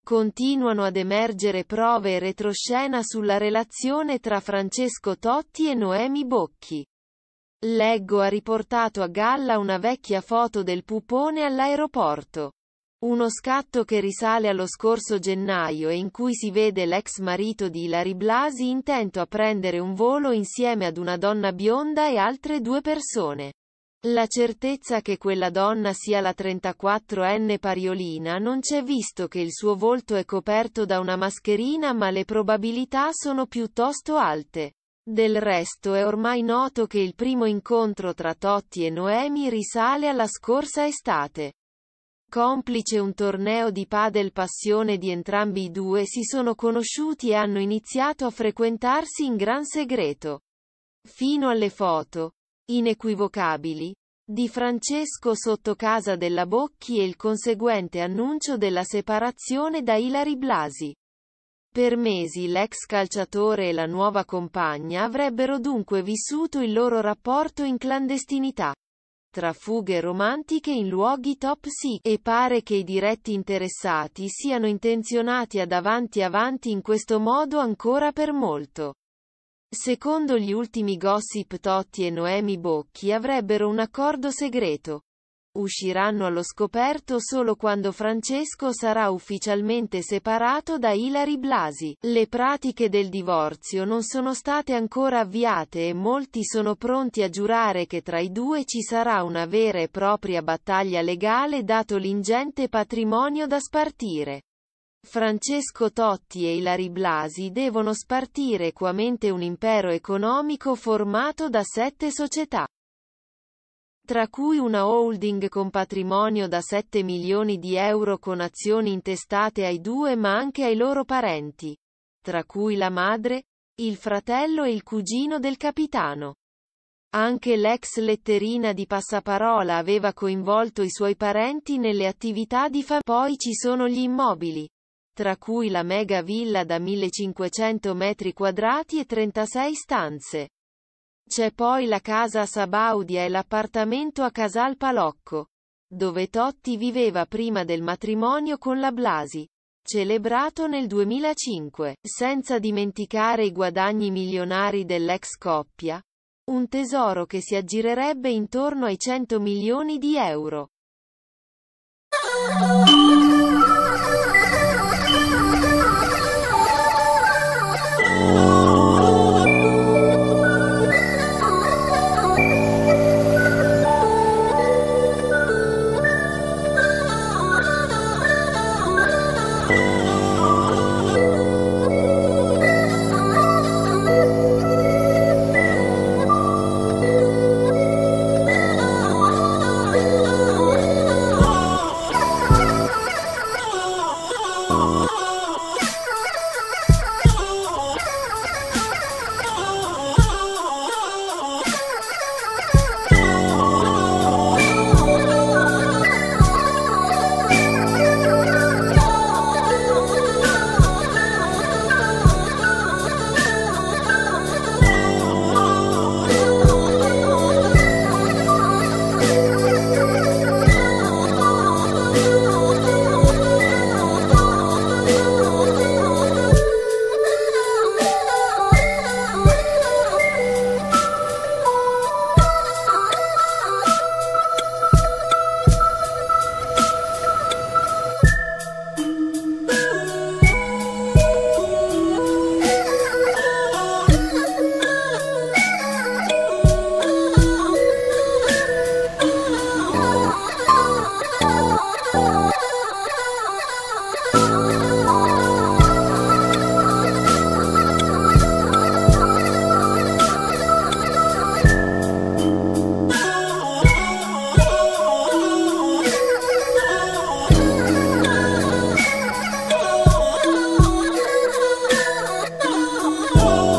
Continuano ad emergere prove e retroscena sulla relazione tra Francesco Totti e Noemi Bocchi. Leggo ha riportato a galla una vecchia foto del pupone all'aeroporto. Uno scatto che risale allo scorso gennaio e in cui si vede l'ex marito di Ilary Blasi intento a prendere un volo insieme ad una donna bionda e altre 2 persone. La certezza che quella donna sia la 34enne Pariolina non c'è visto che il suo volto è coperto da una mascherina, ma le probabilità sono piuttosto alte. Del resto è ormai noto che il primo incontro tra Totti e Noemi risale alla scorsa estate. Complice un torneo di padel passione di entrambi i due si sono conosciuti e hanno iniziato a frequentarsi in gran segreto. Fino alle foto inequivocabili di Francesco sotto casa della Bocchi e il conseguente annuncio della separazione da Ilary Blasi. Per mesi l'ex calciatore e la nuova compagna avrebbero dunque vissuto il loro rapporto in clandestinità, tra fughe romantiche in luoghi top secret, e pare che i diretti interessati siano intenzionati ad avanti in questo modo ancora per molto. Secondo gli ultimi gossip Totti e Noemi Bocchi avrebbero un accordo segreto. Usciranno allo scoperto solo quando Francesco sarà ufficialmente separato da Ilary Blasi. Le pratiche del divorzio non sono state ancora avviate e molti sono pronti a giurare che tra i due ci sarà una vera e propria battaglia legale dato l'ingente patrimonio da spartire. Francesco Totti e Ilary Blasi devono spartire equamente un impero economico formato da 7 società, tra cui una holding con patrimonio da 7 milioni di euro con azioni intestate ai due ma anche ai loro parenti, tra cui la madre, il fratello e il cugino del capitano. Anche l'ex letterina di Passaparola aveva coinvolto i suoi parenti nelle attività di famiglia. Poi ci sono gli immobili, tra cui la mega villa da 1500 metri quadrati e 36 stanze. C'è poi la casa a Sabaudia e l'appartamento a Casal Palocco, dove Totti viveva prima del matrimonio con la Blasi, celebrato nel 2005, senza dimenticare i guadagni milionari dell'ex coppia, un tesoro che si aggirerebbe intorno ai 100 milioni di euro.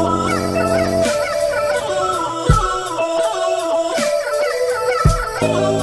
Oh